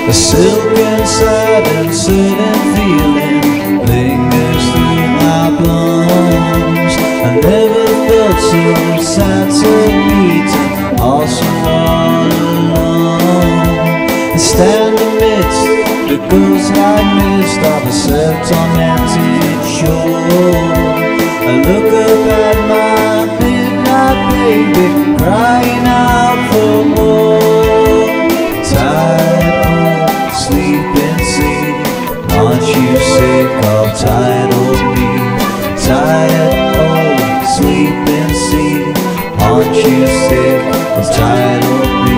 The silk inside and certain feeling lingers through my bones. I never felt so sad, so neat, and also all alone. I stand amidst the ghost like mist of a self-tormented shore. I look up at my midnight baby, crying out for more. Tired old sleeping sea, aren't you sick of tired old me? Tired old sleeping sea, aren't you sick of tired old me?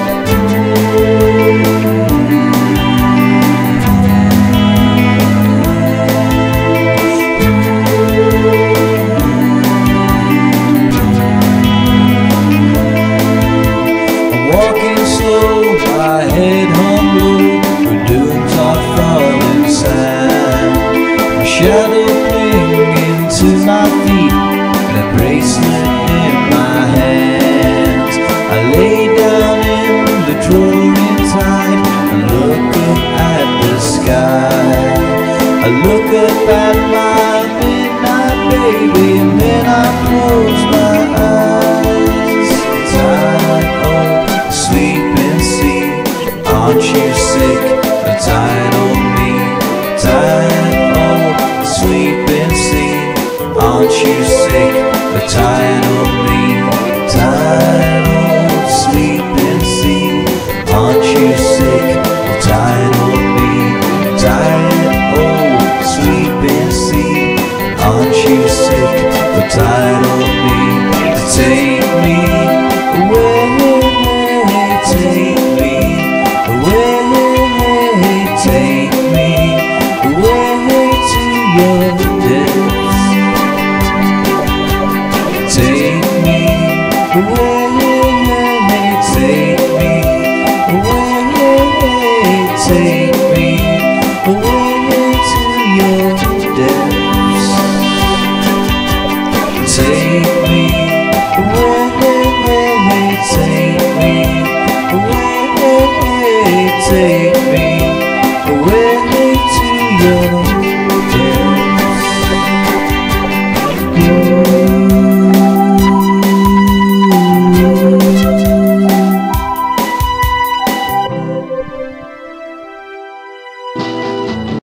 My head hung low, the dunes are falling sand. My shadow clinging to my feet, and a bracelet in my hands. I lay down in the drawing tide and look up at the sky. I look up at my midnight baby, and then I close my eyes. Tired old sleeping sea, aren't you sick of tired old me? Tired old sleeping sea, aren't you sick of tired old me? Tired old sleeping sea, aren't you sick of tired old me? Tired old sleeping sea, aren't you sick of tired old me? Take me away, take me away, take me away to your depths. Take me away, take me away, take me away to your depths. Take me away, take me away, take